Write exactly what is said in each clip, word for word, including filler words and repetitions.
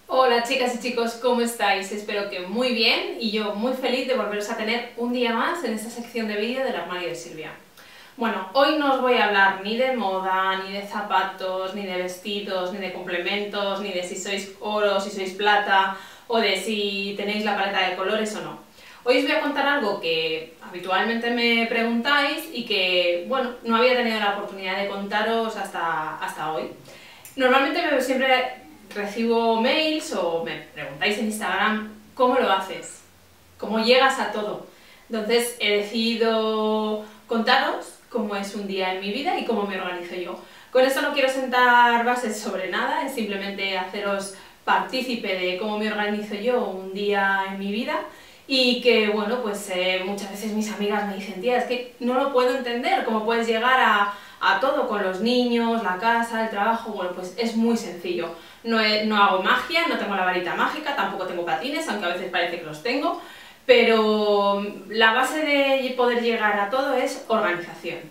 Hola chicas y chicos, ¿cómo estáis? Espero que muy bien y yo muy feliz de volveros a tener un día más en esta sección de vídeo del armario de Silvia. Bueno, hoy no os voy a hablar ni de moda, ni de zapatos, ni de vestidos, ni de complementos, ni de si sois oro, si sois plata o de si tenéis la paleta de colores o no. Hoy os voy a contar algo que habitualmente me preguntáis y que, bueno, no había tenido la oportunidad de contaros hasta, hasta hoy. Normalmente me, siempre recibo mails o me preguntáis en Instagram cómo lo haces, cómo llegas a todo. Entonces he decidido contaros cómo es un día en mi vida y cómo me organizo yo. Con esto no quiero sentar bases sobre nada, es simplemente haceros partícipe de cómo me organizo yo un día en mi vida y que, bueno, pues eh, muchas veces mis amigas me dicen, tía, es que no lo puedo entender, cómo puedes llegar a, a todo con los niños, la casa, el trabajo. Bueno, pues es muy sencillo. No, he, no hago magia, no tengo la varita mágica, tampoco tengo patines, aunque a veces parece que los tengo, pero la base de poder llegar a todo es organización.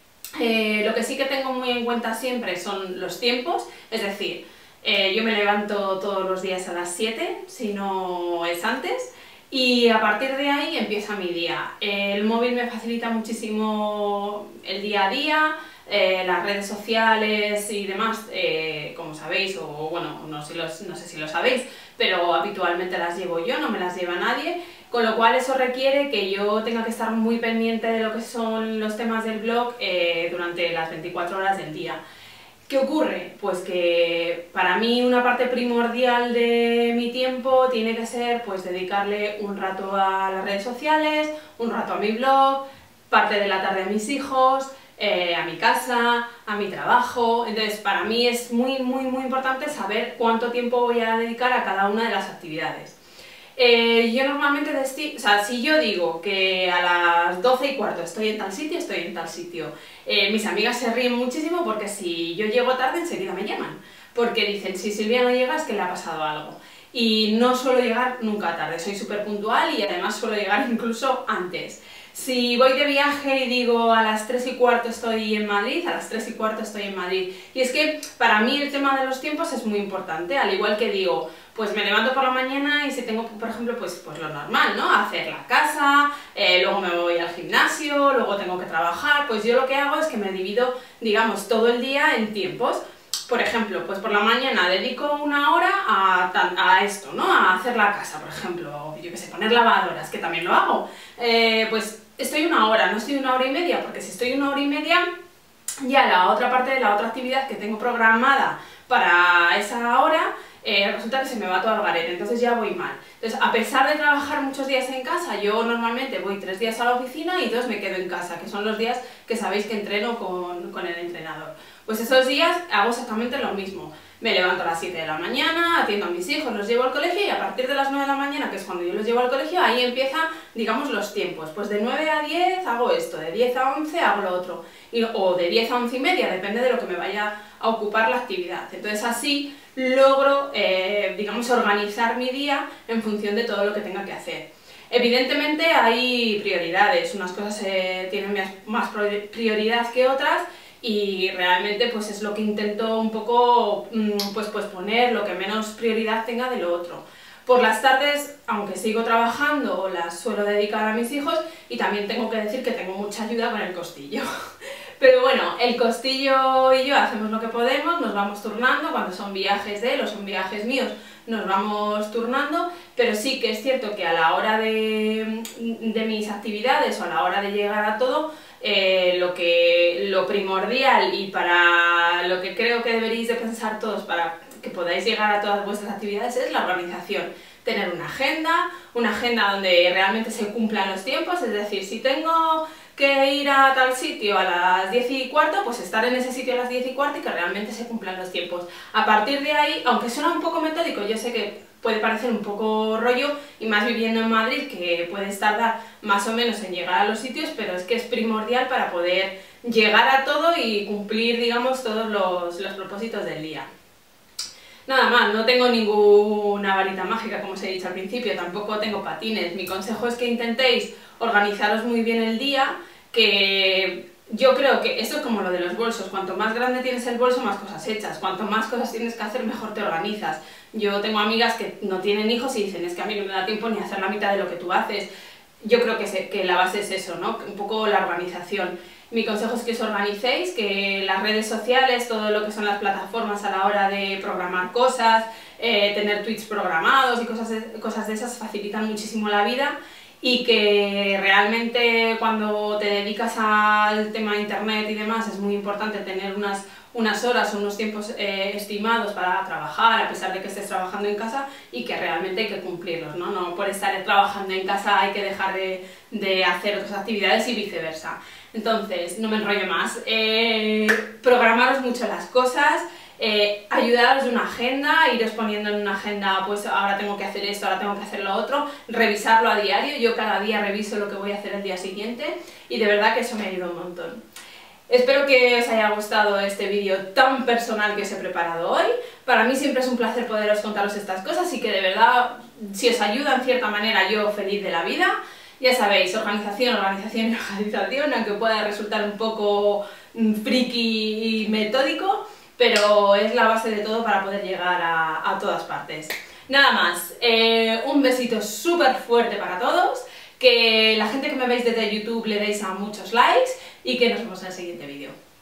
Eh, lo que sí que tengo muy en cuenta siempre son los tiempos, es decir, eh, yo me levanto todos los días a las siete, si no es antes, y a partir de ahí empieza mi día. El móvil me facilita muchísimo el día a día, eh, las redes sociales y demás, eh, como sabéis, o bueno, no, si los, no sé si lo sabéis, pero habitualmente las llevo yo, no me las lleva nadie, con lo cual eso requiere que yo tenga que estar muy pendiente de lo que son los temas del blog eh, durante las veinticuatro horas del día. ¿Qué ocurre? Pues que para mí una parte primordial de mi tiempo tiene que ser pues dedicarle un rato a las redes sociales, un rato a mi blog, parte de la tarde a mis hijos, eh, a mi casa, a mi trabajo. Entonces para mí es muy muy muy importante saber cuánto tiempo voy a dedicar a cada una de las actividades. Eh, yo normalmente, o sea, si yo digo que a las doce y cuarto estoy en tal sitio, estoy en tal sitio. Eh, mis amigas se ríen muchísimo porque si yo llego tarde enseguida me llaman, porque dicen, si Silvia no llega es que le ha pasado algo. Y no suelo llegar nunca tarde, soy súper puntual y además suelo llegar incluso antes. Si voy de viaje y digo a las tres y cuarto estoy en Madrid, a las tres y cuarto estoy en Madrid. Y es que para mí el tema de los tiempos es muy importante, al igual que digo, pues me levanto por la mañana y si tengo, por ejemplo, pues, pues lo normal, ¿no? Hacer la casa, eh, luego me voy al gimnasio, luego tengo que trabajar, pues yo lo que hago es que me divido, digamos, todo el día en tiempos. Por ejemplo, pues por la mañana dedico una hora a, a esto, ¿no? A hacer la casa, por ejemplo, yo qué sé, poner lavadoras, que también lo hago. Eh, pues estoy una hora, no estoy una hora y media, porque si estoy una hora y media, ya la otra parte de la otra actividad que tengo programada para esa hora, eh, resulta que se me va todo al garete, entonces ya voy mal. Entonces, a pesar de trabajar muchos días en casa, yo normalmente voy tres días a la oficina y dos me quedo en casa, que son los días que sabéis que entreno con, con el entrenador. Pues esos días hago exactamente lo mismo. Me levanto a las siete de la mañana, atiendo a mis hijos, los llevo al colegio y a partir de las nueve de la mañana, que es cuando yo los llevo al colegio, ahí empiezan, digamos, los tiempos. Pues de nueve a diez hago esto, de diez a once hago lo otro, y, o de diez a once y media, depende de lo que me vaya a ocupar la actividad. Entonces así logro, eh, digamos, organizar mi día en función de todo lo que tenga que hacer. Evidentemente hay prioridades, unas cosas eh, tienen más prioridad que otras, y realmente pues es lo que intento un poco pues, pues poner lo que menos prioridad tenga de lo otro. Por las tardes, aunque sigo trabajando, las suelo dedicar a mis hijos y también tengo que decir que tengo mucha ayuda con el costillo. Pero bueno, el costillo y yo hacemos lo que podemos, nos vamos turnando, cuando son viajes de él o son viajes míos nos vamos turnando, pero sí que es cierto que a la hora de, de mis actividades o a la hora de llegar a todo, eh, lo, que, lo primordial y para lo que creo que deberéis de pensar todos para que podáis llegar a todas vuestras actividades es la organización. Tener una agenda, una agenda donde realmente se cumplan los tiempos, es decir, si tengo que ir a tal sitio a las diez y cuarto, pues estar en ese sitio a las diez y cuarto y que realmente se cumplan los tiempos. A partir de ahí, aunque suena un poco metódico, yo sé que puede parecer un poco rollo, y más viviendo en Madrid, que puedes tardar más o menos en llegar a los sitios, pero es que es primordial para poder llegar a todo y cumplir, digamos, todos los, los propósitos del día. Nada más, no tengo ninguna varita mágica, como os he dicho al principio, tampoco tengo patines. Mi consejo es que intentéis organizaros muy bien el día, que yo creo que esto es como lo de los bolsos, cuanto más grande tienes el bolso, más cosas hechas, cuanto más cosas tienes que hacer, mejor te organizas. Yo tengo amigas que no tienen hijos y dicen, es que a mí no me da tiempo ni hacer la mitad de lo que tú haces. Yo creo que, se, que la base es eso, ¿no? Un poco la organización. Mi consejo es que os organicéis, que las redes sociales, todo lo que son las plataformas a la hora de programar cosas, eh, tener tweets programados y cosas de, cosas de esas facilitan muchísimo la vida, y que realmente cuando te dedicas al tema de internet y demás es muy importante tener unas, unas horas o unos tiempos eh, estimados para trabajar, a pesar de que estés trabajando en casa, y que realmente hay que cumplirlos, ¿no? No por estar trabajando en casa hay que dejar de, de hacer otras actividades y viceversa. Entonces, no me enrollo más, eh, programaros mucho las cosas, eh, ayudaros de una agenda, iros poniendo en una agenda, pues ahora tengo que hacer esto, ahora tengo que hacer lo otro, revisarlo a diario. Yo cada día reviso lo que voy a hacer el día siguiente y de verdad que eso me ayuda un montón. Espero que os haya gustado este vídeo tan personal que os he preparado hoy. Para mí siempre es un placer poderos contaros estas cosas y que de verdad, si os ayuda en cierta manera, yo feliz de la vida. Ya sabéis, organización, organización y organización, aunque pueda resultar un poco friki y metódico, pero es la base de todo para poder llegar a, a todas partes. Nada más, eh, un besito súper fuerte para todos, que la gente que me veis desde YouTube le deis a muchos likes y que nos vemos en el siguiente vídeo.